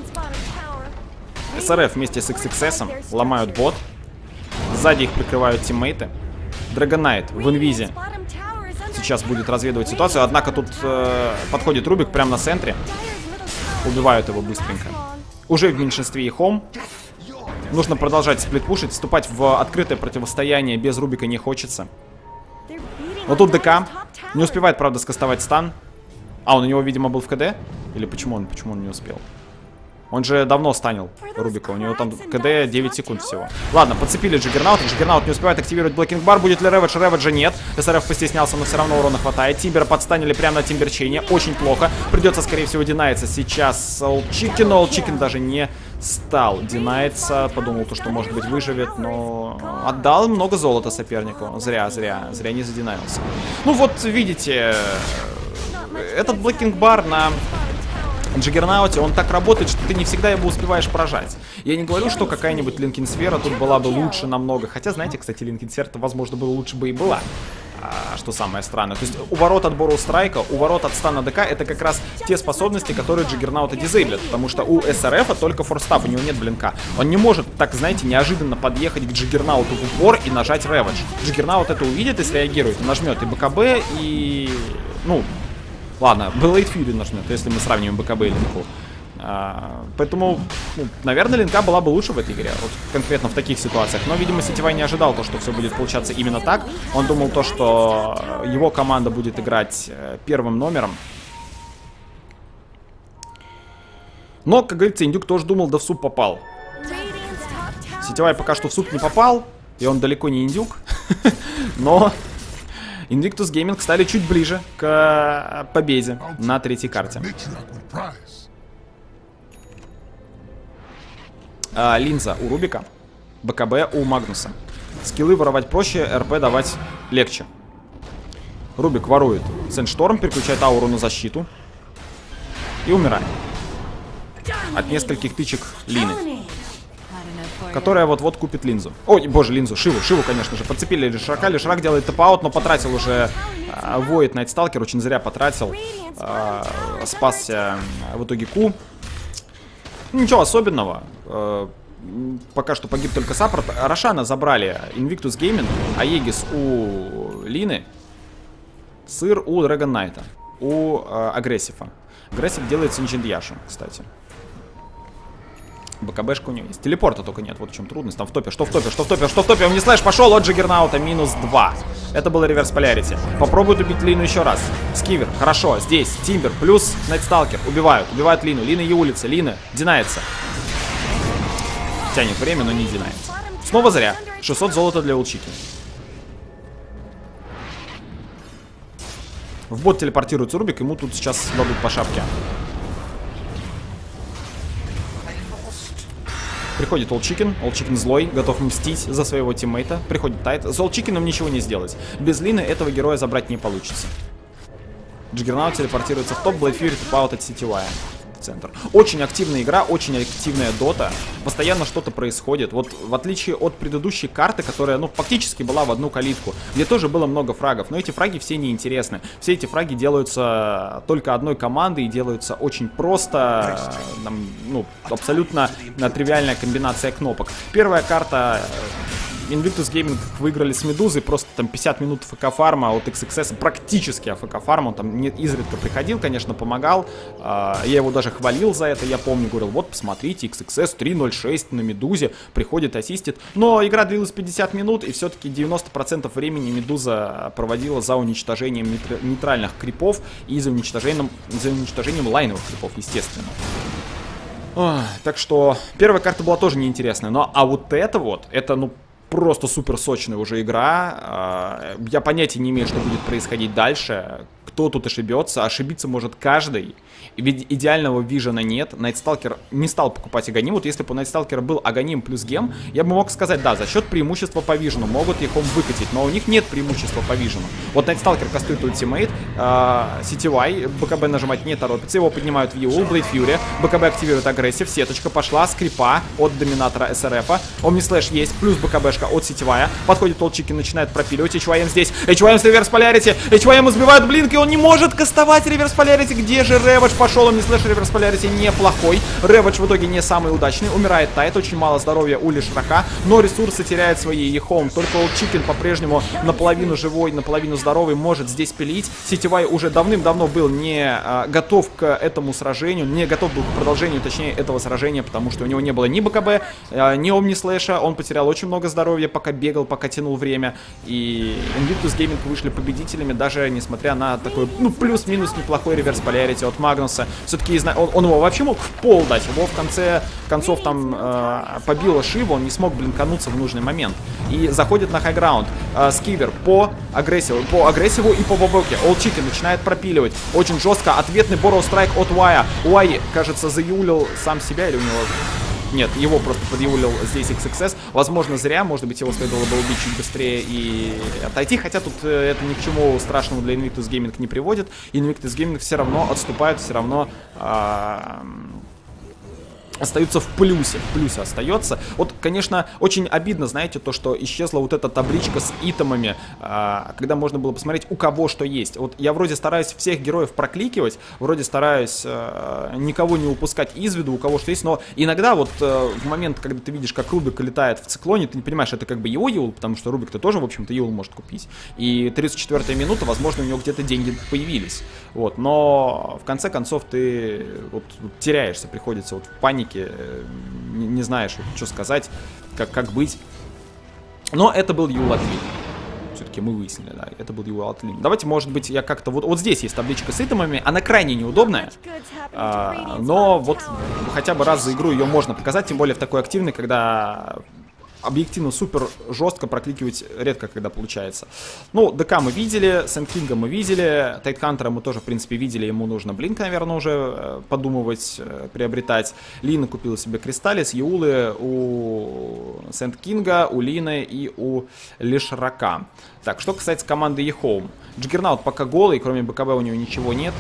СРФ вместе с XXS ломают бот. Сзади их прикрывают тиммейты. Драгонайт в инвизе сейчас будет разведывать ситуацию. Однако тут подходит Рубик прямо на центре. Убивают его быстренько. Уже в меньшинстве и Хом. Нужно продолжать сплитпушить. Вступать в открытое противостояние без Рубика не хочется. Вот тут ДК. Не успевает, правда, скастовать стан. А, он у него, видимо, был в КД? Или почему он не успел? Он же давно станил Рубика. У него там КД 9 секунд всего. Ладно, подцепили Джиггернаута. Джиггернаут не успевает активировать Блэкинг Бар. Будет ли Рэвидж? Рэвиджа нет. СРФ постеснялся, но все равно урона хватает. Тимбера подстанили прямо на Тимберчейне. Очень плохо. Придется, скорее всего, динается сейчас Олчикен. Но Олчикен даже не стал динается. Подумал, что, может быть, выживет. Но отдал много золота сопернику. Зря не задинается. Ну вот, видите, этот Блэкинг Бар на Джиггернауте, он так работает, что ты не всегда его успеваешь прожать. Я не говорю, что какая-нибудь Линкенсфера тут была бы лучше намного. Хотя, знаете, кстати, Линкенсфера-то, возможно, было лучше бы и была. Что самое странное. То есть уворот от Борроу Страйка, уворот от стана ДК — это как раз те способности, которые Джиггернаута дизейблят. Потому что у СРФ только форстав, у него нет блинка. Он не может, так, знаете, неожиданно подъехать к Джиггернауту в упор и нажать Рэвидж. Джиггернаут это увидит и среагирует. Он нажмет и БКБ, и... ну... Ладно, Blade Fury нажмет, если мы сравниваем БКБ и линку. Поэтому, ну, наверное, линка была бы лучше в этой игре. Вот конкретно в таких ситуациях. Но, видимо, Сетевай не ожидал то, что все будет получаться именно так. Он думал то, что его команда будет играть первым номером. Но, как говорится, Индюк тоже думал, да в суп попал. Сетевай пока что в суп не попал. И он далеко не Индюк. Но... Invictus Gaming стали чуть ближе к победе на третьей карте. Линза у Рубика, БКБ у Магнуса. Скиллы воровать проще, РП давать легче. Рубик ворует Сэндшторм, переключает ауру на защиту и умирает от нескольких тычек Лины, которая вот-вот купит Линзу. Ой, боже, Линзу, Шиву, конечно же. Подцепили Лишрака. Лишрак делает тэп-аут, но потратил уже Void Найтсталкер. Очень зря потратил. Спасся в итоге Ку. Ничего особенного. Пока что погиб только саппорт. Рошана забрали Invictus Gaming. Аегис у Лины. Сыр у Драгон Найта. У Агрессива. Агрессив делает Синджиндьяшу, кстати. БКБшка у него есть. Телепорта только нет, вот в чем трудность. Там в топе, что в топе. Он не слэш пошел от Джиггернаута, -2. Это было реверс полярити. Попробуют убить Лину еще раз. Скивер, хорошо, здесь. Тимбер плюс Найтсталкер. Убивают Лину. Лина и улица. Лина динается. Тянет время, но не динается. Снова зря. 600 золота для Улчики. В бот телепортируется Рубик, ему тут сейчас дадут по шапке. Приходит Олчикен злой, готов мстить за своего тиммейта. Приходит Тайт. С Олчикеном ничего не сделать. Без Лины этого героя забрать не получится. Джиггернаут телепортируется в топ, Blade Fury тэп-аут от Сетевая. в центр. Очень активная игра, очень активная дота. Постоянно что-то происходит. Вот в отличие от предыдущей карты, которая, ну, фактически была в одну калитку, где тоже было много фрагов. Но эти фраги все неинтересны. Все эти фраги делаются только одной командой и делаются очень просто. Там, ну, абсолютно тривиальная комбинация кнопок. Первая карта... Invictus Gaming выиграли с Медузой, просто там 50 минут ФК-фарма от XXS, практически АФК-фарм, он там изредка приходил, конечно, помогал, я его даже хвалил за это, я помню, говорил, вот, посмотрите, XXS 3.06 на Медузе, приходит, ассистит, но игра длилась 50 минут, и все-таки 90% времени Медуза проводила за уничтожением нейтральных крипов и за уничтожением лайновых крипов, естественно. Так что первая карта была тоже неинтересная, но а вот это, ну, просто супер сочная уже игра. Я понятия не имею, что будет происходить дальше. Кто тут ошибется? Ошибиться может каждый. Ведь идеального вижена нет. Найтсталкер не стал покупать Аганим. Вот если бы у Найтсталкера был Аганим плюс гем, я бы мог сказать, да, за счет преимущества по вижену могут их выкатить, но у них нет преимущества по вижену. Вот Найтсталкер кастует ультимейт, CTY, БКБ нажимать не торопится, его поднимают в Юл, Блейд Фьюри, БКБ активирует агрессив, сеточка пошла, скрипа от доминатора СРФа, Омнислэш есть, плюс БКБшка от CTY, подходит Олчики, начинает пропиливать, HYM здесь, HYM с реверс полярити, HYM избивает блинк, и он не может кастовать реверс полярити, где же Рэвидж пошел, Омнислэш реверс полярити неплохой, Рэвидж в итоге не самый удачный, умирает Тайт, очень мало здоровья у Лишрака, но ресурсы теряет свои Ехоум, только Олчикин по-прежнему наполовину живой, наполовину здоровый, может здесь пилить, CTY уже давным-давно был не готов к этому сражению, не готов был к продолжению, точнее, этого сражения, потому что у него не было ни БКБ, ни Омнислэша, он потерял очень много здоровья, пока бегал, пока тянул время, и Invictus Gaming вышли победителями, даже несмотря на такой, ну, плюс-минус неплохой реверс полярити от Магнуса. Все-таки он его вообще мог в пол дать, его в конце концов там побило Шиву, он не смог блинкануться в нужный момент. И заходит на хайграунд. Скивер по агрессиву и по бобоке. Олчики начинает пропиливать. Очень жестко. Ответный Борроу страйк от Уая. Уай, кажется, заюлил сам себя, или у него... Нет, его просто подъявлил здесь XXS. Возможно, зря. Может быть, его следовало бы убить чуть быстрее и отойти. Хотя тут это ни к чему страшному для Invictus Gaming не приводит. Invictus Gaming все равно отступают, все равно... остаются в плюсе остается. Вот, конечно, очень обидно, знаете, то, что исчезла вот эта табличка с итемами, когда можно было посмотреть, у кого что есть. Вот я вроде стараюсь всех героев прокликивать, вроде стараюсь никого не упускать из виду, у кого что есть, но иногда вот в момент, когда ты видишь, как Рубик летает в циклоне, ты не понимаешь, это как бы его юл, потому что Рубик-то тоже, в общем-то, юл может купить. И 34-я минута, возможно, у него где-то деньги появились. Вот, но в конце концов ты вот теряешься, приходится вот в панике, не знаешь, что сказать, как быть. Но это был юл от Лин. Все-таки мы выяснили, да, это был юл от Лин. Давайте, может быть, я как-то... Вот здесь есть табличка с итемами, она крайне неудобная, но вот хотя бы раз за игру ее можно показать, тем более в такой активной, когда... Объективно супер жестко прокликивать редко когда получается. Ну, ДК мы видели, Сэндкинга мы видели, Тайтхантера мы тоже, в принципе, видели. Ему нужно Блинк, наверное, уже подумывать, приобретать. Лина купила себе Кристаллис, Юлы у Сэндкинга, у Лины и у Лишрака. Так, что касается команды Ехоум. Джиггернаут пока голый, кроме БКБ у него ничего нет.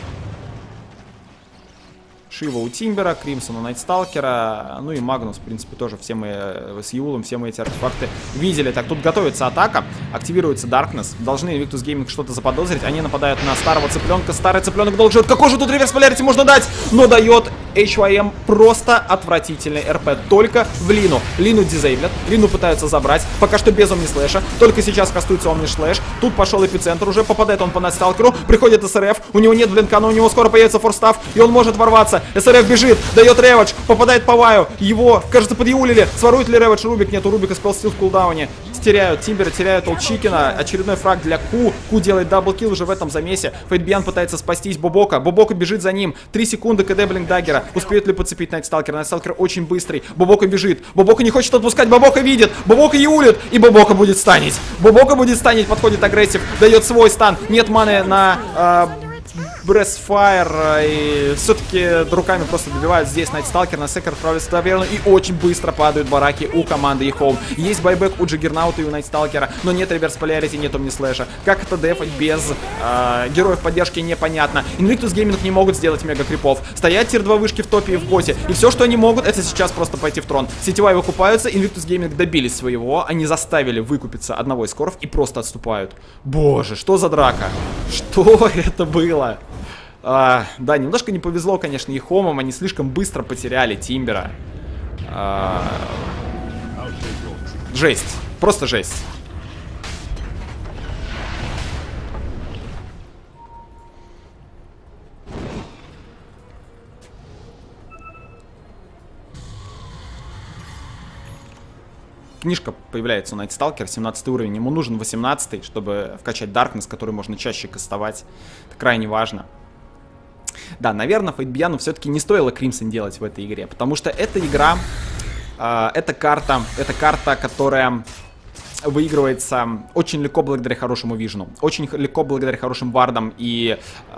Шива у Тимбера, Кримсон у Найтсталкера, ну и Магнус, в принципе, тоже все мы с Юлом, все мы эти артефакты видели. Так, тут готовится атака, активируется Darkness, должны Invictus Gaming что-то заподозрить, они нападают на старого цыпленка, старый цыпленок должен... Какой же тут реверс полярити можно дать? Но дает HYM просто отвратительный РП, только в Лину. Лину дизейблят, Лину пытаются забрать, пока что без Омнислэша, только сейчас кастуется Омнислэш, тут пошел эпицентр уже, попадает он по Найтсталкеру, приходит СРФ, у него нет блинка, но у него скоро появится форстав, и он может ворваться. СРФ бежит, дает Рэвидж, попадает по Ваю, его, кажется, подъяулили, сворует ли Рэвидж, Рубик, нет, у Рубика спелстил в кулдауне, теряют Тимбера, теряют Олчикина, очередной фраг для Ку, Ку делает даблкил уже в этом замесе, Фейтбиан пытается спастись Бобока, Бобока бежит за ним, 3 секунды КД Блинкдаггера, успеет ли подцепить Найтсталкер, Найтсталкер очень быстрый, Бобока бежит, Бобока не хочет отпускать, Бобока видит, Бобока яулит, и Бобока будет станить, подходит агрессив, дает свой стан, нет маны на... Breastfire, и все-таки руками просто добивают здесь Найтсталкер, на секер отправляется в таверну, и очень быстро падают бараки у команды E-Home. Есть байбек у Джаггернаута и у Найтсталкера, но нет реверс полярити, нет Омнислэша. Как это дефать без героев поддержки, непонятно. Invictus Gaming не могут сделать мега крипов. Стоят тир-2 вышки в топе и в боте, и все, что они могут, это сейчас просто пойти в трон. Сетевая выкупаются, Invictus Gaming добились своего, они заставили выкупиться одного из коров и просто отступают. Боже, что за драка? Что это было? Да, немножко не повезло, конечно, E-Home, они слишком быстро потеряли Тимбера. Жесть, просто жесть. Книжка появляется у Найтсталкера, 17 уровень. Ему нужен 18, чтобы вкачать Darkness, который можно чаще кастовать. Это крайне важно. Да, наверное, Фейтбьяну все-таки не стоило Кримсон делать в этой игре, потому что эта игра, это карта, которая выигрывается очень легко благодаря хорошему вижену, очень легко благодаря хорошим вардам и...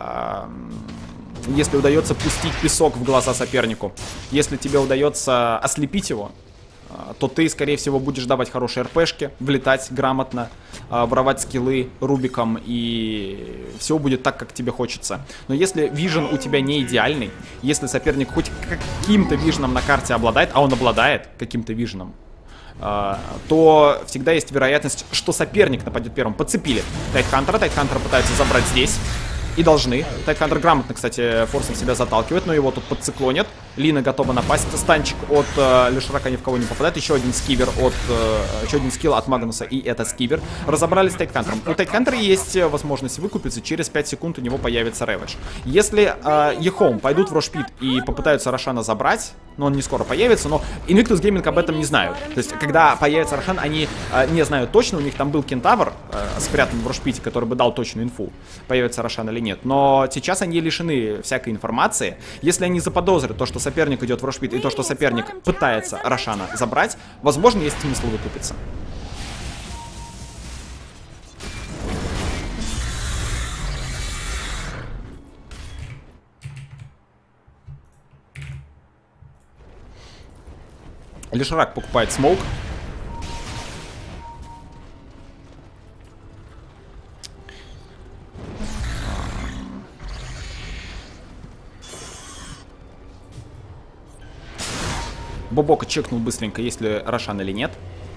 если удается пустить песок в глаза сопернику, если тебе удается ослепить его, то ты, скорее всего, будешь давать хорошие РПшки, влетать грамотно, воровать скиллы рубиком, и все будет так, как тебе хочется. Но если вижен у тебя не идеальный, если соперник хоть каким-то виженом на карте обладает, а он обладает каким-то виженом, то всегда есть вероятность, что соперник нападет первым. Подцепили Тайтхантера пытаются забрать здесь. И должны. Тайтхантер грамотно, кстати, форсом себя заталкивает, но его тут подциклонят. Лина готова напасть. Станчик от Лешрака ни в кого не попадает. Еще один скивер от... еще один скилл от Магнуса, и это скивер. Разобрались с Тайтхантером. У Тайтхантера есть возможность выкупиться. Через 5 секунд у него появится Рэвидж. Если E-Home пойдут в Рошпит и попытаются Рошана забрать, но он не скоро появится, но Invictus Gaming об этом не знают. То есть, когда появится Рошан, они не знают точно. У них там был Кентавр, спрятан в Рошпите, который бы дал точную инфу, появится Рошан или нет. Но сейчас они лишены всякой информации. Если они заподозрят то, что соперник идет в Рошпит, и то, что соперник пытается Рошана забрать, возможно, есть смысл выкупиться. Лешрак покупает смоук. Бобока чекнул быстренько, есть ли Рошан или нет.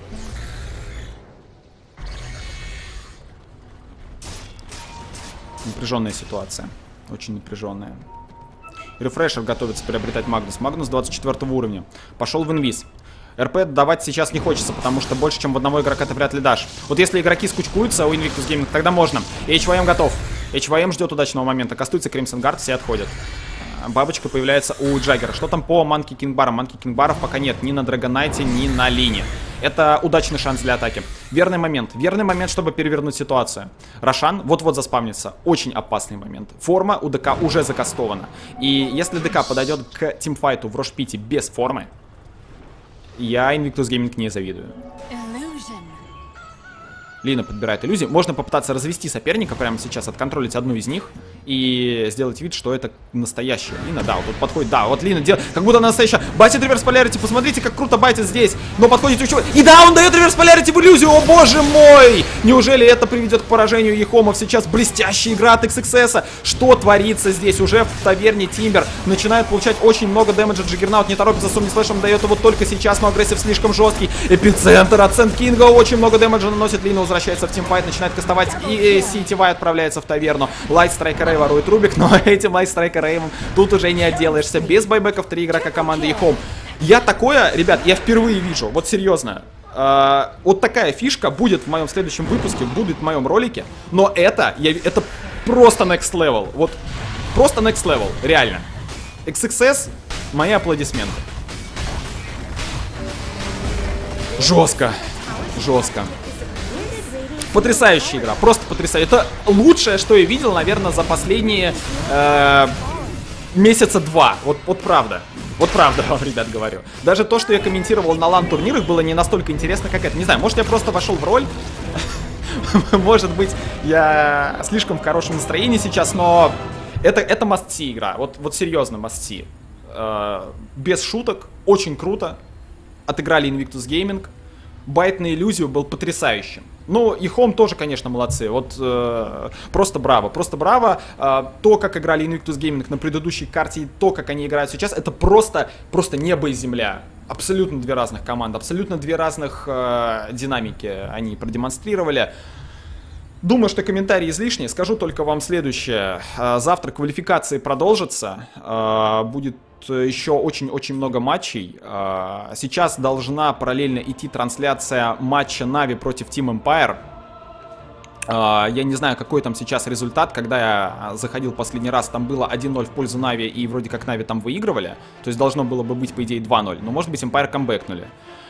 Напряженная ситуация. Очень напряженная. Рефрешер готовится приобретать Магнус. Магнус 24 уровня. Пошел в инвиз. РП давать сейчас не хочется, потому что больше, чем в одного игрока ты вряд ли дашь. Вот если игроки скучкуются у Invictus Gaming, тогда можно. HYM готов. HYM ждет удачного момента. Кастуется Crimson Guard, все отходят. Бабочка появляется у Джаггера. Что там по Манки Кингбарам? Манки Кингбаров пока нет ни на Драгонайте, ни на Лине. Это удачный шанс для атаки. Верный момент, чтобы перевернуть ситуацию. Рошан вот-вот заспавнится. Очень опасный момент. Форма у ДК уже закастована. И если ДК подойдет к тимфайту в Рошпите без формы, я Invictus Gaming не завидую. Лина подбирает иллюзии. Можно попытаться развести соперника прямо сейчас, отконтролить одну из них и сделать вид, что это настоящая Лина. Да, вот тут подходит. Да, вот Лина делает, как будто она настоящая. Байтит реверс полярити, посмотрите, как круто байтит здесь. Но подходит еще. И да, он дает реверс полярити в иллюзию. О боже мой! Неужели это приведет к поражению E-Home? Сейчас блестящая игра от XXS. Что творится здесь? Уже в таверне Тимбер начинает получать очень много дэмэджа. Джаггернаут не торопится с Омнислэшем, дает его только сейчас, но агрессив слишком жесткий. Эпицентр от Сэнд Кинга очень много дэмэджа наносит. Лина возвращается в тимфайт, начинает кастовать, и Ситивай отправляется в таверну. Лайтстрайкер Рэй ворует Рубик, но этим Лайтстрайкер Рэйвом тут уже не отделаешься. Без байбеков 3 игрока команды E-Home. Я такое, ребят, я впервые вижу, вот серьезно. Вот такая фишка будет в моем следующем выпуске, будет в моем ролике. Но это просто next level. Вот просто next level, реально. XXS, мои аплодисменты. Жестко, жестко. Потрясающая игра, просто потрясающая. Это лучшее, что я видел, наверное, за последние месяца 2. Вот правда. Вот правда вам, ребят, говорю. Даже то, что я комментировал на лан-турнирах, было не настолько интересно, как это. Не знаю, может, я просто вошел в роль. Может быть, я слишком в хорошем настроении сейчас, но Это must-see игра, вот серьезно must-see. Без шуток, очень круто. Отыграли Invictus Gaming. Байт на иллюзию был потрясающим. Ну, и Home тоже, конечно, молодцы. Вот просто браво, просто браво. То, как играли Invictus Gaming на предыдущей карте, и то, как они играют сейчас, это просто небо и земля. Абсолютно две разных команды, абсолютно две разных динамики они продемонстрировали. Думаю, что комментарии излишние. Скажу только вам следующее. Завтра квалификации продолжатся. Будет еще очень-очень много матчей. Сейчас должна параллельно идти трансляция матча Na'Vi против Team Empire. Я не знаю, какой там сейчас результат. Когда я заходил последний раз, там было 1-0 в пользу Na'Vi, и вроде как Na'Vi там выигрывали. То есть должно было бы быть, по идее, 2-0. Но, может быть, Empire камбэкнули.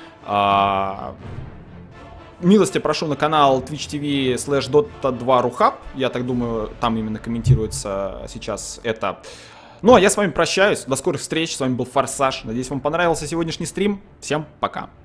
Милости прошу на канал Twitch TV /Dota2Ruhub. Я так думаю, там именно комментируется сейчас это. Ну, а я с вами прощаюсь. До скорых встреч. С вами был Форсаж. Надеюсь, вам понравился сегодняшний стрим. Всем пока.